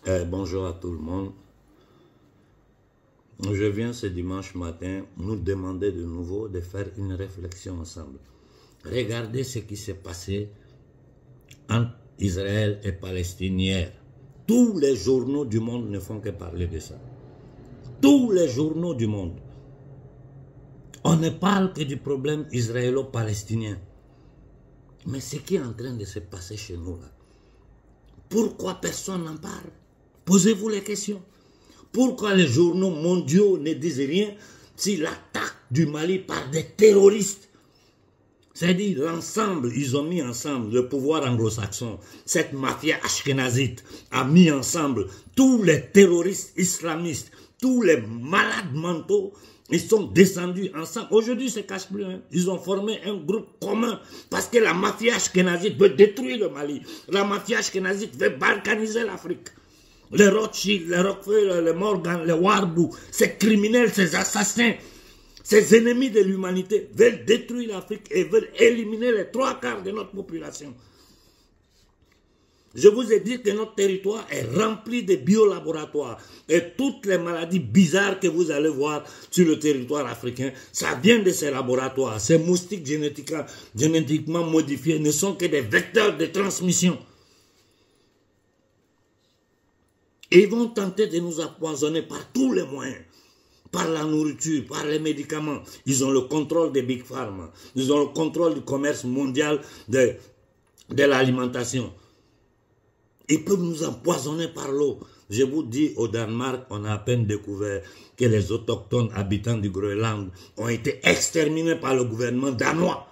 Bonjour à tout le monde. Je viens ce dimanche matin nous demander de nouveau de faire une réflexion ensemble. Regardez ce qui s'est passé entre Israël et Palestine hier. Tous les journaux du monde ne font que parler de ça. Tous les journaux du monde. On ne parle que du problème israélo-palestinien. Mais ce qui est en train de se passer chez nous là, pourquoi personne n'en parle? Posez-vous les questions. Pourquoi les journaux mondiaux ne disent rien si l'attaque du Mali par des terroristes? C'est-à-dire l'ensemble, ils ont mis ensemble le pouvoir anglo-saxon, cette mafia ashkénazite a mis ensemble tous les terroristes islamistes, tous les malades mentaux, ils sont descendus ensemble. Aujourd'hui, ils ne se cachent plus. Hein. Ils ont formé un groupe commun parce que la mafia ashkénazite veut détruire le Mali. La mafia ashkénazite veut balkaniser l'Afrique. Les Rothschild, les Rockefeller, les Morgan, les Warburg, ces criminels, ces assassins, ces ennemis de l'humanité veulent détruire l'Afrique et veulent éliminer les 3/4 de notre population. Je vous ai dit que notre territoire est rempli de biolaboratoires et toutes les maladies bizarres que vous allez voir sur le territoire africain, ça vient de ces laboratoires. Ces moustiques génétiquement modifiés ne sont que des vecteurs de transmission. Et ils vont tenter de nous empoisonner par tous les moyens. Par la nourriture, par les médicaments. Ils ont le contrôle des Big Pharma. Ils ont le contrôle du commerce mondial de l'alimentation. Ils peuvent nous empoisonner par l'eau. Je vous dis, au Danemark, on a à peine découvert que les autochtones habitants du Groenland ont été exterminés par le gouvernement danois.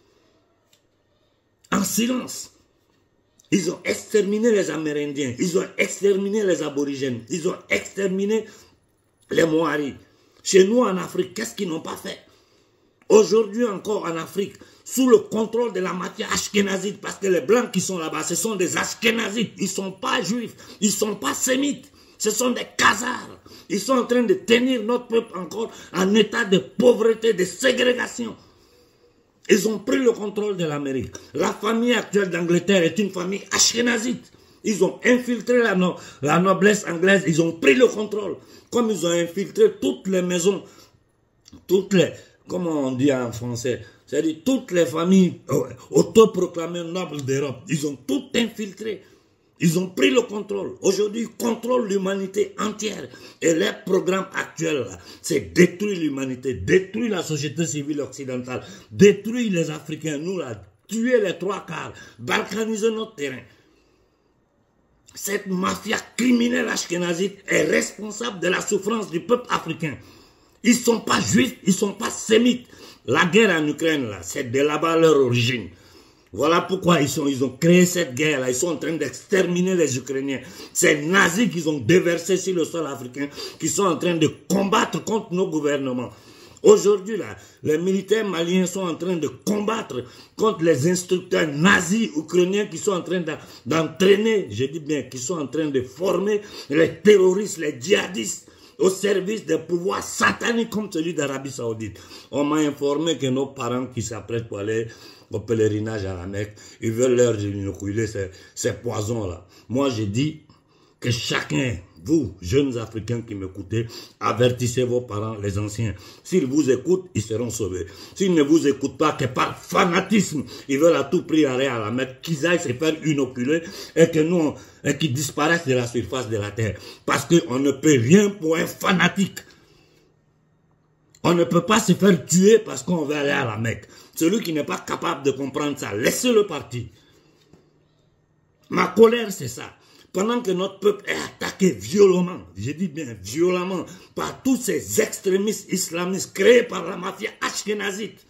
En silence. Ils ont exterminé les Amérindiens, ils ont exterminé les aborigènes, ils ont exterminé les Maoris. Chez nous en Afrique, qu'est-ce qu'ils n'ont pas fait? Aujourd'hui encore en Afrique, sous le contrôle de la mafia ashkénazite, parce que les blancs qui sont là-bas, ce sont des ashkénazites, ils ne sont pas juifs, ils ne sont pas sémites, ce sont des khazars. Ils sont en train de tenir notre peuple encore en état de pauvreté, de ségrégation. Ils ont pris le contrôle de l'Amérique. La famille actuelle d'Angleterre est une famille ashkénazite. Ils ont infiltré la noblesse anglaise. Ils ont pris le contrôle. Comme ils ont infiltré toutes les maisons, comment on dit en français, c'est-à-dire toutes les familles autoproclamées nobles d'Europe. Ils ont tout infiltré. Ils ont pris le contrôle. Aujourd'hui, ils contrôlent l'humanité entière. Et leur programme actuel, c'est détruire l'humanité, détruire la société civile occidentale, détruire les Africains, nous là, tuer les 3/4, balkaniser notre terrain. Cette mafia criminelle ashkénazite est responsable de la souffrance du peuple africain. Ils ne sont pas juifs, ils ne sont pas sémites. La guerre en Ukraine, là, c'est de là-bas leur origine. Voilà pourquoi ils ont créé cette guerre-là. Ils sont en train d'exterminer les Ukrainiens. Ces nazis qu'ils ont déversés sur le sol africain, qui sont en train de combattre contre nos gouvernements. Aujourd'hui, là, les militaires maliens sont en train de combattre contre les instructeurs nazis ukrainiens qui sont en train d'entraîner, je dis bien, qui sont en train de former les terroristes, les djihadistes, au service des pouvoirs sataniques comme celui d'Arabie Saoudite. On m'a informé que nos parents qui s'apprêtent pour aller au pèlerinage à la Mecque, ils veulent leur inoculer ces poisons-là. Moi, je dis que chacun, vous, jeunes Africains qui m'écoutez, avertissez vos parents, les anciens. S'ils vous écoutent, ils seront sauvés. S'ils ne vous écoutent pas, que par fanatisme, ils veulent à tout prix aller à la Mecque, qu'ils aillent se faire inoculer et qu'ils disparaissent de la surface de la terre. Parce qu'on ne peut rien pour un fanatique. On ne peut pas se faire tuer parce qu'on veut aller à la Mecque. Celui qui n'est pas capable de comprendre ça, laissez-le partir. Ma colère, c'est ça. Pendant que notre peuple est attaqué violemment, je dis bien violemment, par tous ces extrémistes islamistes créés par la mafia ashkénazite,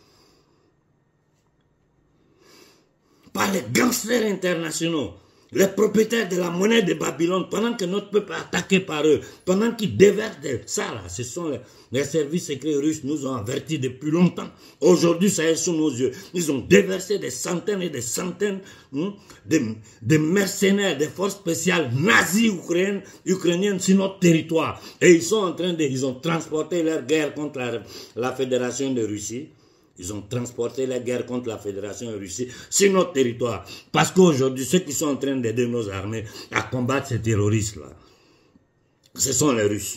par les gangsters internationaux, les propriétaires de la monnaie de Babylone, pendant que notre peuple est attaqué par eux, pendant qu'ils déversent ça, là, ce sont les services secrets russes nous ont avertis depuis longtemps. Aujourd'hui, ça est sous nos yeux. Ils ont déversé des centaines et des centaines de mercenaires, des forces spéciales nazies ukrainiennes sur notre territoire. Et ils sont en train ils ont transporté leur guerre contre la Fédération de Russie. Ils ont transporté la guerre contre la Fédération Russie sur notre territoire. Parce qu'aujourd'hui, ceux qui sont en train d'aider nos armées à combattre ces terroristes-là, ce sont les Russes.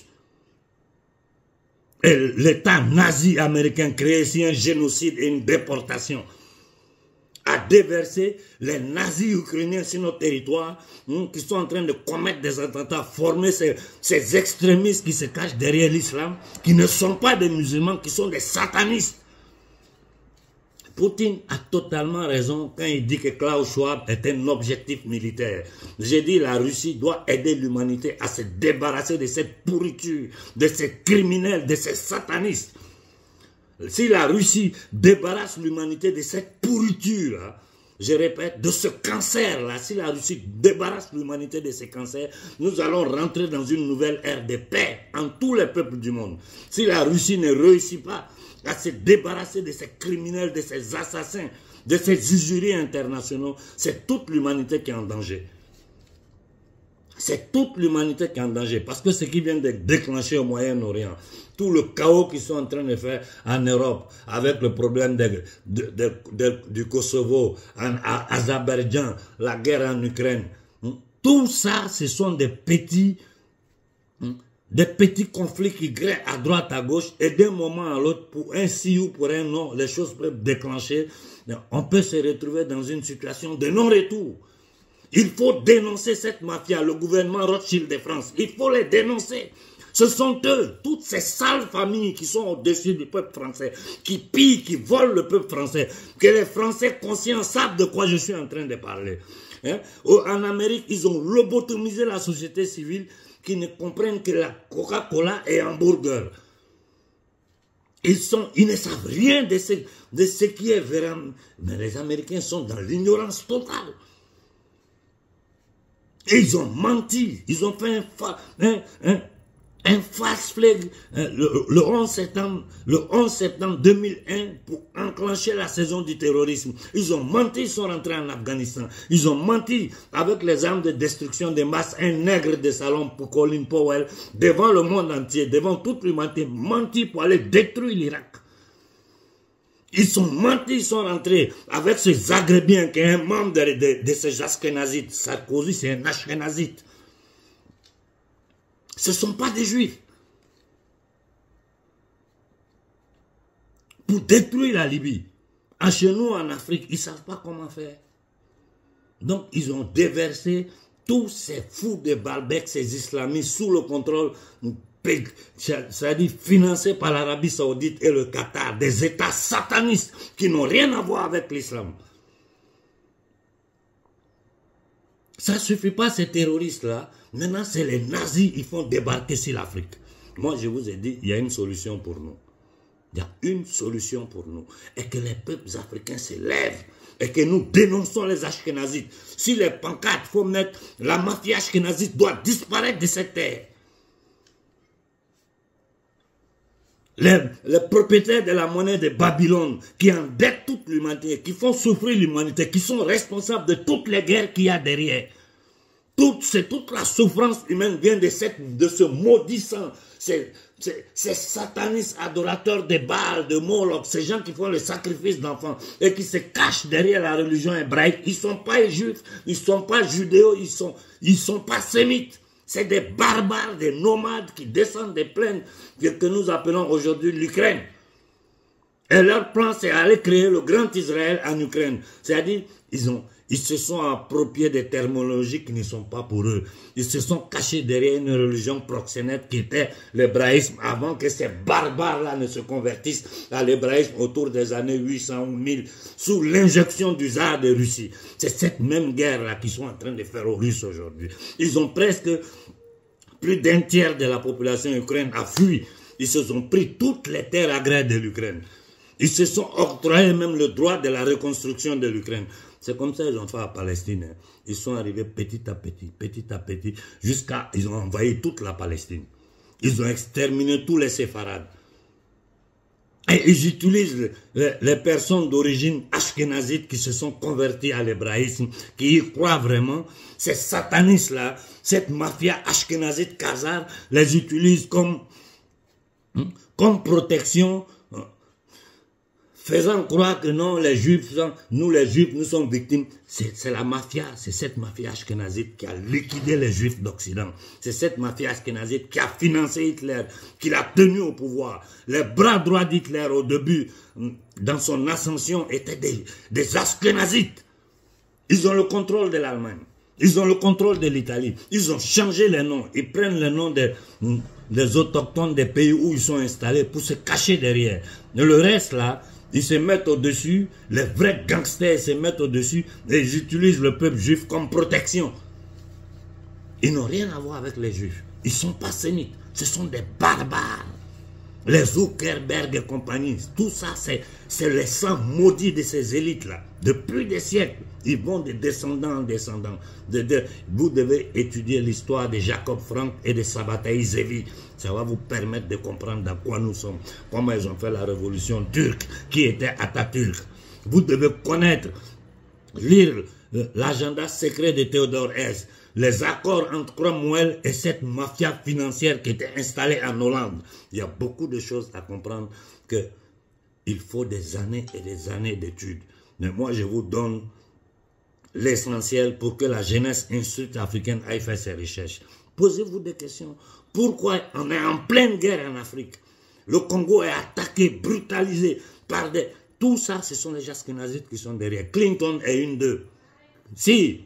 Et l'État nazi américain crée ici un génocide et une déportation, a déversé les nazis ukrainiens sur notre territoire, qui sont en train de commettre des attentats, former ces extrémistes qui se cachent derrière l'islam, qui ne sont pas des musulmans, qui sont des satanistes. Poutine a totalement raison quand il dit que Klaus Schwab est un objectif militaire. J'ai dit la Russie doit aider l'humanité à se débarrasser de cette pourriture, de ces criminels, de ces satanistes. Si la Russie débarrasse l'humanité de cette pourriture, je répète, de ce cancer-là, si la Russie débarrasse l'humanité de ce cancer, nous allons rentrer dans une nouvelle ère de paix en tous les peuples du monde. Si la Russie ne réussit pas à se débarrasser de ces criminels, de ces assassins, de ces usuriers internationaux, c'est toute l'humanité qui est en danger. C'est toute l'humanité qui est en danger. Parce que ce qui vient de déclencher au Moyen-Orient, tout le chaos qu'ils sont en train de faire en Europe, avec le problème du Kosovo, en Azerbaïdjan, la guerre en Ukraine, tout ça, ce sont des petits conflits qui grèvent à droite, à gauche, et d'un moment à l'autre, pour un si ou pour un non, les choses peuvent déclencher. On peut se retrouver dans une situation de non-retour. Il faut dénoncer cette mafia, le gouvernement Rothschild de France. Il faut les dénoncer. Ce sont eux, toutes ces sales familles qui sont au-dessus du peuple français, qui pillent, qui volent le peuple français, que les Français conscients savent de quoi je suis en train de parler. En Amérique, ils ont lobotomisé la société civile qui ne comprennent que la Coca-Cola et hamburger. Ils ne savent rien de ce qui est vraiment. Mais les Américains sont dans l'ignorance totale. Et ils ont menti. Ils ont fait un fast flag le 11 septembre 2001 pour enclencher la saison du terrorisme. Ils ont menti, ils sont rentrés en Afghanistan. Ils ont menti avec les armes de destruction de masse, un nègre de salon pour Colin Powell, devant le monde entier, devant toute l'humanité, menti pour aller détruire l'Irak. Ils sont mentis, ils sont rentrés avec ce Zagrebien qui est un membre de ces Ashkénazites. Sarkozy, c'est un Ashkénazite. Ce ne sont pas des Juifs. Pour détruire la Libye. Chez nous, en Afrique, ils ne savent pas comment faire. Donc, ils ont déversé tous ces fous de Baalbek, ces islamistes, sous le contrôle, c'est-à-dire financés par l'Arabie Saoudite et le Qatar, des États satanistes qui n'ont rien à voir avec l'islam. Ça ne suffit pas, ces terroristes-là. Maintenant, c'est les nazis, ils font débarquer sur l'Afrique. Moi, je vous ai dit, il y a une solution pour nous. Il y a une solution pour nous. Et que les peuples africains se lèvent. Et que nous dénonçons les Ashkénazites. Si les pancartes, il faut mettre la mafia ashkénazite doit disparaître de cette terre. Les propriétaires de la monnaie de Babylone qui endettent toute l'humanité, qui font souffrir l'humanité, qui sont responsables de toutes les guerres qu'il y a derrière. Toute la souffrance humaine vient de ce maudit sang. Ces satanistes adorateurs de Baal, de Moloch, ces gens qui font le sacrifice d'enfants et qui se cachent derrière la religion hébraïque. Ils ne sont pas juifs, ils ne sont pas judéos, ils sont pas sémites. C'est des barbares, des nomades qui descendent des plaines que nous appelons aujourd'hui l'Ukraine. Et leur plan, c'est aller créer le grand Israël en Ukraine. C'est-à-dire, ils se sont appropriés des terminologies qui ne sont pas pour eux. Ils se sont cachés derrière une religion proxénète qui était l'hébraïsme avant que ces barbares-là ne se convertissent à l'hébraïsme autour des années 800 ou 1000 sous l'injection du tsar de Russie. C'est cette même guerre-là qu'ils sont en train de faire aux Russes aujourd'hui. Ils ont presque plus d'un tiers de la population ukrainienne a fui. Ils se sont pris toutes les terres agraires de l'Ukraine. Ils se sont octroyés même le droit de la reconstruction de l'Ukraine. C'est comme ça qu'ils ont fait à Palestine. Hein. Ils sont arrivés petit à petit, jusqu'à... Ils ont envahi toute la Palestine. Ils ont exterminé tous les séfarades. Et ils utilisent les personnes d'origine ashkénazite qui se sont converties à l'hébraïsme, qui y croient vraiment. Ces satanistes-là, cette mafia ashkénazite khazare, les utilisent comme protection faisant croire que non, les Juifs, nous sommes victimes. C'est la mafia, c'est cette mafia ashkénazite qui a liquidé les Juifs d'Occident. C'est cette mafia ashkénazite qui a financé Hitler, qui l'a tenu au pouvoir. Les bras droits d'Hitler au début, dans son ascension, étaient des ashkénazites. Ils ont le contrôle de l'Allemagne. Ils ont le contrôle de l'Italie. Ils ont changé les noms. Ils prennent les noms des autochtones des pays où ils sont installés pour se cacher derrière. Et le reste là, ils se mettent au-dessus, les vrais gangsters se mettent au-dessus et ils utilisent le peuple juif comme protection. Ils n'ont rien à voir avec les juifs. Ils ne sont pas sémites. Ce sont des barbares. Les Zuckerberg et compagnie, tout ça, c'est les sangs maudits de ces élites-là. Depuis des siècles, ils vont de descendants en descendants. Vous devez étudier l'histoire de Jacob Frank et de Sabbatai Zevi. Ça va vous permettre de comprendre dans quoi nous sommes. Comment ils ont fait la révolution turque, qui était Atatürk. Vous devez connaître, lire l'agenda secret de Théodore Hesse, les accords entre Cromwell et cette mafia financière qui était installée en Hollande. Il y a beaucoup de choses à comprendre qu'il faut des années et des années d'études. Mais moi, je vous donne l'essentiel pour que la jeunesse instruite africaine aille faire ses recherches. Posez-vous des questions. Pourquoi on est en pleine guerre en Afrique? Le Congo est attaqué, brutalisé par des... Tout ça, ce sont les ashkénazites qui sont derrière. Clinton est une d'eux. Si.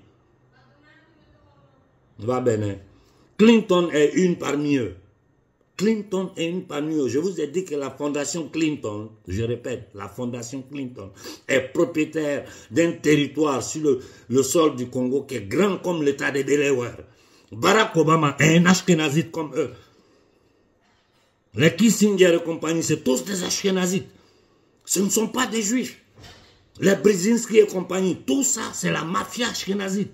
Va bien. Clinton est une parmi eux. Clinton est une parmi eux. Je vous ai dit que la fondation Clinton, je répète, la fondation Clinton est propriétaire d'un territoire sur le sol du Congo qui est grand comme l'état de Delaware. Barack Obama est un ashkénazite comme eux. Les Kissinger et compagnie, c'est tous des ashkénazites. Ce ne sont pas des juifs. Les Brzezinski et compagnie, tout ça, c'est la mafia ashkénazite.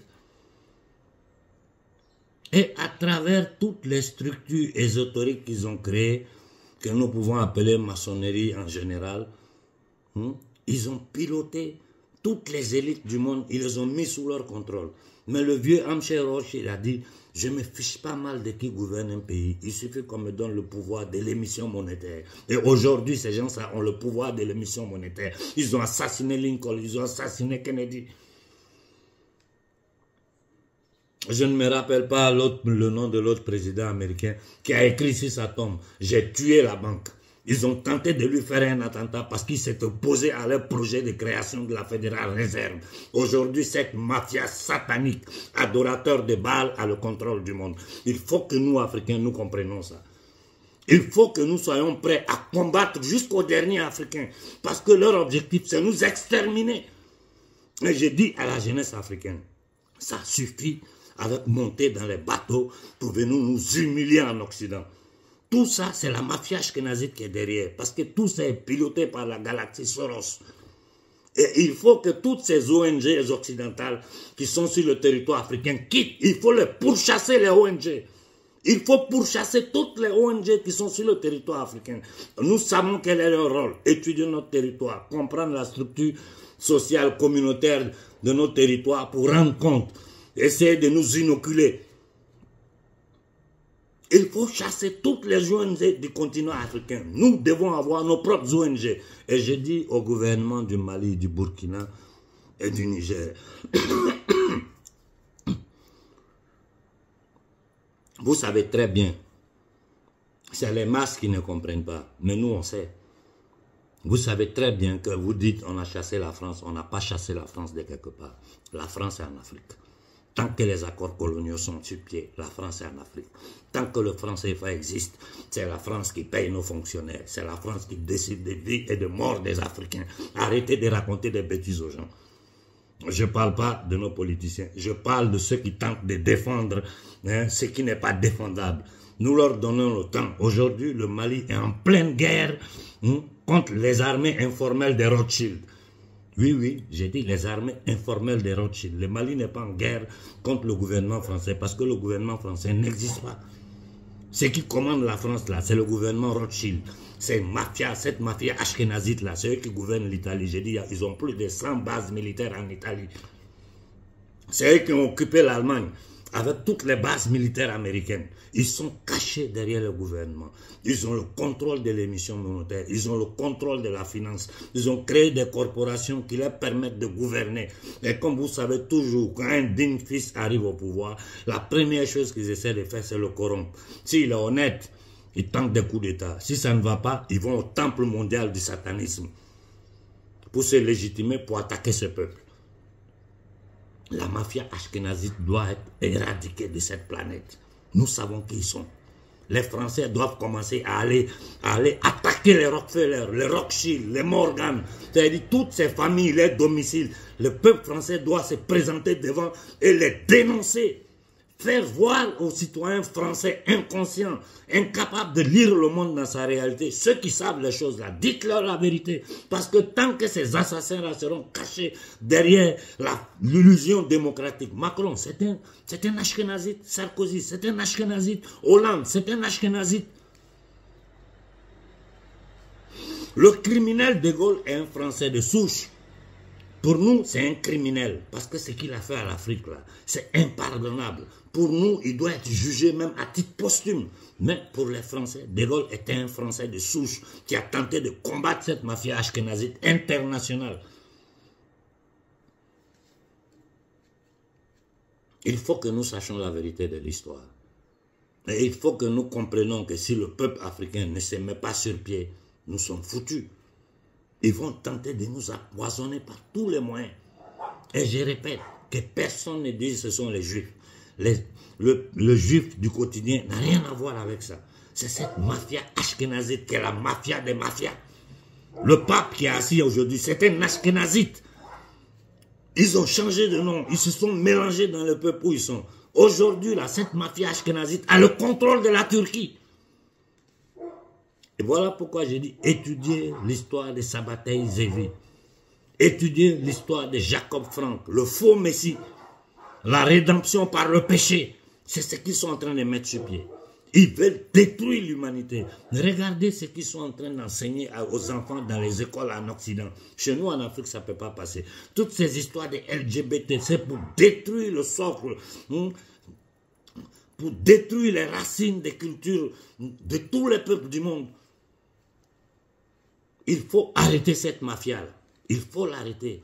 Et à travers toutes les structures ésotériques qu'ils ont créées, que nous pouvons appeler maçonnerie en général, ils ont piloté toutes les élites du monde, ils les ont mis sous leur contrôle. Mais le vieux Amcher Roche, il a dit, je ne me fiche pas mal de qui gouverne un pays, il suffit qu'on me donne le pouvoir de l'émission monétaire. Et aujourd'hui, ces gens-là ont le pouvoir de l'émission monétaire. Ils ont assassiné Lincoln, ils ont assassiné Kennedy. Je ne me rappelle pas le nom de l'autre président américain qui a écrit sur sa tombe, j'ai tué la banque. Ils ont tenté de lui faire un attentat parce qu'il s'est opposé à leur projet de création de la Fédérale Réserve. Aujourd'hui, cette mafia satanique, adorateur de Baal, a le contrôle du monde. Il faut que nous, Africains, nous comprenions ça. Il faut que nous soyons prêts à combattre jusqu'au dernier Africain parce que leur objectif, c'est nous exterminer. Et je dis à la jeunesse africaine, ça suffit avec monter dans les bateaux pour venir nous humilier en Occident. Tout ça, c'est la mafia ashkénazite qui est derrière, parce que tout ça est piloté par la galaxie Soros. Et il faut que toutes ces ONG occidentales qui sont sur le territoire africain quittent. Il faut les pourchasser, les ONG. Il faut pourchasser toutes les ONG qui sont sur le territoire africain. Nous savons quel est leur rôle. Étudier notre territoire, comprendre la structure sociale, communautaire de nos territoires pour rendre compte. Essayer de nous inoculer. Il faut chasser toutes les ONG du continent africain. Nous devons avoir nos propres ONG. Et je dis au gouvernement du Mali, du Burkina et du Niger. Vous savez très bien. C'est les masses qui ne comprennent pas. Mais nous, on sait. Vous savez très bien que vous dites on a chassé la France. On n'a pas chassé la France de quelque part. La France est en Afrique. Tant que les accords coloniaux sont sur pied, la France est en Afrique. Tant que le franc CFA existe, c'est la France qui paye nos fonctionnaires. C'est la France qui décide de vie et de mort des Africains. Arrêtez de raconter des bêtises aux gens. Je ne parle pas de nos politiciens. Je parle de ceux qui tentent de défendre ce qui n'est pas défendable. Nous leur donnons le temps. Aujourd'hui, le Mali est en pleine guerre contre les armées informelles des Rothschild. Oui, j'ai dit les armées informelles des Rothschild. Le Mali n'est pas en guerre contre le gouvernement français parce que le gouvernement français n'existe pas. Ce qui commande la France là, c'est le gouvernement Rothschild. C'est mafia, cette mafia ashkénazite là, c'est eux qui gouvernent l'Italie. J'ai dit, ils ont plus de 100 bases militaires en Italie. C'est eux qui ont occupé l'Allemagne. avec toutes les bases militaires américaines. Ils sont cachés derrière le gouvernement. Ils ont le contrôle de l'émission monétaire. Ils ont le contrôle de la finance. Ils ont créé des corporations qui leur permettent de gouverner. Et comme vous savez toujours, quand un digne fils arrive au pouvoir, la première chose qu'ils essaient de faire, c'est le corrompre. S'il est honnête, ils tentent des coups d'État. Si ça ne va pas, ils vont au temple mondial du satanisme pour se légitimer, pour attaquer ce peuple. La mafia ashkénazite doit être éradiquée de cette planète. Nous savons qui ils sont. Les Français doivent commencer à aller attaquer les Rockefeller, les Rothschild, les Morgan, c'est-à-dire toutes ces familles, les domiciles. Le peuple français doit se présenter devant et les dénoncer. Faire voir aux citoyens français inconscients, incapables de lire le monde dans sa réalité, ceux qui savent les choses là, dites-leur la vérité. Parce que tant que ces assassins-là seront cachés derrière l'illusion démocratique, Macron, c'est un ashkénazite, Sarkozy, c'est un ashkénazite, Hollande, c'est un ashkénazite. Le criminel de Gaulle est un Français de souche. Pour nous, c'est un criminel, parce que ce qu'il a fait à l'Afrique, là, c'est impardonnable. Pour nous, il doit être jugé même à titre posthume. Mais pour les Français, De Gaulle était un Français de souche qui a tenté de combattre cette mafia ashkénazite internationale. Il faut que nous sachions la vérité de l'histoire. Et il faut que nous comprenions que si le peuple africain ne se met pas sur pied, nous sommes foutus. Ils vont tenter de nous empoisonner par tous les moyens. Et je répète, que personne ne dise que ce sont les Juifs. Le Juif du quotidien n'a rien à voir avec ça. C'est cette mafia ashkénazite qui est la mafia des mafias. Le pape qui est assis aujourd'hui, c'est un ashkénazite. Ils ont changé de nom, ils se sont mélangés dans le peuple où ils sont. Aujourd'hui, là, cette mafia ashkénazite a le contrôle de la Turquie. Et voilà pourquoi j'ai dit, étudier l'histoire de Sabbatai Zevi. Étudier l'histoire de Jacob Frank, le faux Messie. La rédemption par le péché. C'est ce qu'ils sont en train de mettre sur pied. Ils veulent détruire l'humanité. Regardez ce qu'ils sont en train d'enseigner aux enfants dans les écoles en Occident. Chez nous, en Afrique, ça ne peut pas passer. Toutes ces histoires de LGBT, c'est pour détruire le socle, pour détruire les racines des cultures de tous les peuples du monde. Il faut arrêter cette mafia-là. Il faut l'arrêter.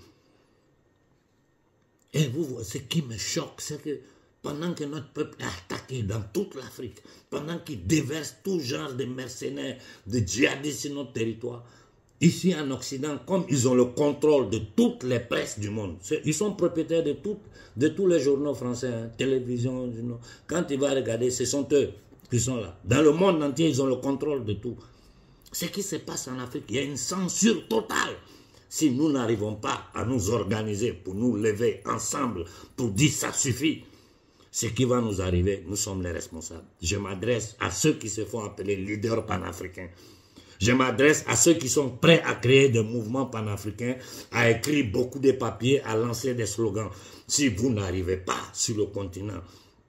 Et vous, ce qui me choque, c'est que pendant que notre peuple est attaqué dans toute l'Afrique, pendant qu'il déverse tout genre de mercenaires, de djihadistes sur notre territoire, ici en Occident, comme ils ont le contrôle de toutes les presses du monde, ils sont propriétaires de tous les journaux français, hein, télévision, journaux. Quand il va regarder, ce sont eux qui sont là. Dans le monde entier, ils ont le contrôle de tout. Ce qui se passe en Afrique, il y a une censure totale. Si nous n'arrivons pas à nous organiser pour nous lever ensemble, pour dire ça suffit, ce qui va nous arriver, nous sommes les responsables. Je m'adresse à ceux qui se font appeler leaders panafricains. Je m'adresse à ceux qui sont prêts à créer des mouvements panafricains, à écrire beaucoup de papiers, à lancer des slogans. Si vous n'arrivez pas sur le continent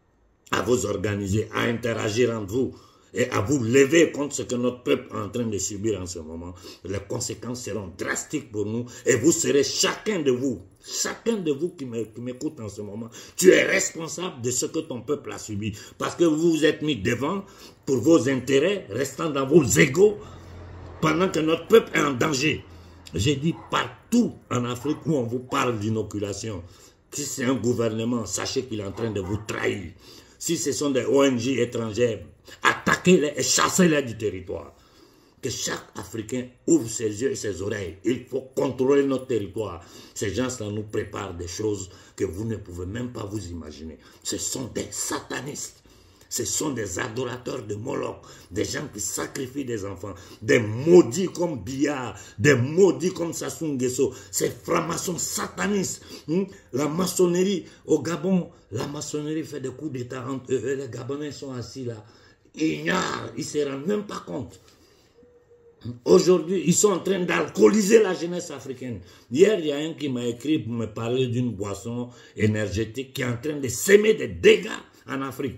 à vous organiser, à interagir entre vous, et à vous lever contre ce que notre peuple est en train de subir en ce moment, les conséquences seront drastiques pour nous et vous serez chacun de vous qui m'écoute en ce moment, tu es responsable de ce que ton peuple a subi parce que vous vous êtes mis devant pour vos intérêts, restant dans vos égos pendant que notre peuple est en danger. J'ai dit partout en Afrique où on vous parle d'inoculation, si c'est un gouvernement, sachez qu'il est en train de vous trahir. Si ce sont des ONG étrangères, attaquez-les et chassez-les du territoire. Que chaque Africain ouvre ses yeux et ses oreilles. Il faut contrôler notre territoire. Ces gens-là nous préparent des choses que vous ne pouvez même pas vous imaginer. Ce sont des satanistes. Ce sont des adorateurs de Moloch, des gens qui sacrifient des enfants, des maudits comme Biya, des maudits comme Sassou Nguesso, ces francs-maçons satanistes. La maçonnerie, au Gabon, la maçonnerie fait des coups d'état entre eux, les Gabonais sont assis là, ils ignorent, ils ne se rendent même pas compte. Aujourd'hui, ils sont en train d'alcooliser la jeunesse africaine. Hier, il y a un qui m'a écrit pour me parler d'une boisson énergétique qui est en train de s'aimer des dégâts en Afrique.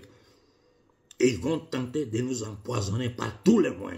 Et ils vont tenter de nous empoisonner par tous les moyens.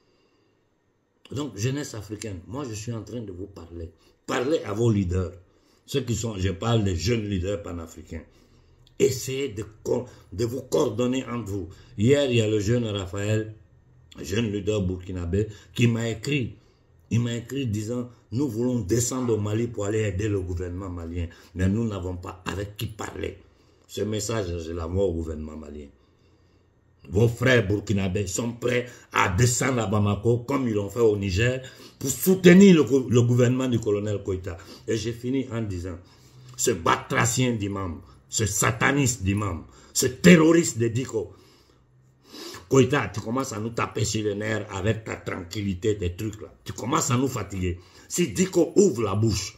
Donc, jeunesse africaine, moi je suis en train de vous parler. Parlez à vos leaders. Ceux qui sont, je parle des jeunes leaders panafricains. Essayez de vous coordonner entre vous. Hier, il y a le jeune Raphaël, jeune leader burkinabé, qui m'a écrit. Il m'a écrit disant, nous voulons descendre au Mali pour aller aider le gouvernement malien. Mais nous n'avons pas avec qui parler. Ce message, je l'envoie au gouvernement malien. Vos frères burkinabés sont prêts à descendre à Bamako, comme ils l'ont fait au Niger, pour soutenir le gouvernement du colonel Koïta. Et j'ai fini en disant, ce batracien d'imam, ce sataniste d'imam, ce terroriste de Diko, Koïta, tu commences à nous taper sur les nerfs avec ta tranquillité, tes trucs là. Tu commences à nous fatiguer. Si Diko ouvre la bouche,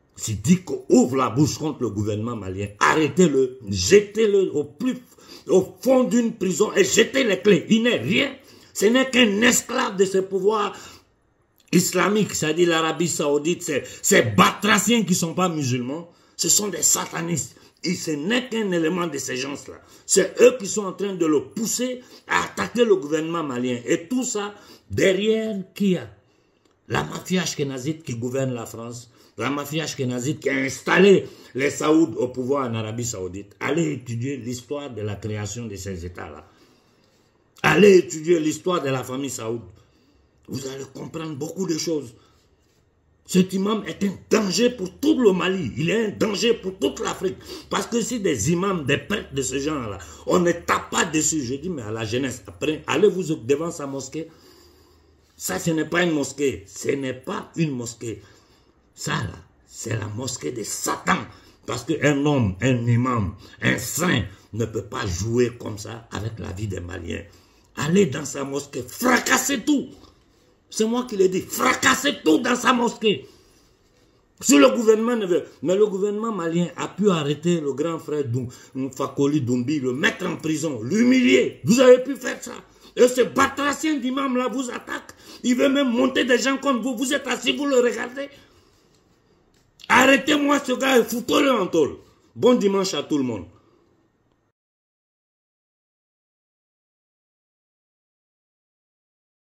contre le gouvernement malien, arrêtez-le, jetez-le au fond d'une prison et jetez les clés. Il n'est rien. Ce n'est qu'un esclave de ce pouvoir islamique, c'est-à-dire l'Arabie Saoudite, ces batraciens qui ne sont pas musulmans, ce sont des satanistes. Et ce n'est qu'un élément de ces gens-là. C'est eux qui sont en train de le pousser à attaquer le gouvernement malien. Et tout ça, derrière qui a la mafia ashkénazite qui gouverne la France, la mafia ashkénazite qui a installé les Saouds au pouvoir en Arabie Saoudite. Allez étudier l'histoire de la création de ces États-là. Allez étudier l'histoire de la famille Saoud. Vous allez comprendre beaucoup de choses. Cet imam est un danger pour tout le Mali. Il est un danger pour toute l'Afrique. Parce que si des imams, des prêtres de ce genre-là, on ne tape pas dessus. Je dis, mais à la jeunesse, après, allez-vous devant sa mosquée. Ça, ce n'est pas une mosquée. Ce n'est pas une mosquée. Ça, là, c'est la mosquée de Satan. Parce qu'un homme, un imam, un saint ne peut pas jouer comme ça avec la vie des Maliens. Allez dans sa mosquée, fracassez tout. C'est moi qui l'ai dit, fracassez tout dans sa mosquée. Si le gouvernement ne veut, mais le gouvernement malien a pu arrêter le grand frère Fakoli Doumbouya, le mettre en prison, l'humilier. Vous avez pu faire ça. Et ce batracien d'imam là vous attaque. Il veut même monter des gens comme vous. Vous êtes assis, vous le regardez. Arrêtez-moi ce gars et foutez-le en tôle. Bon dimanche à tout le monde.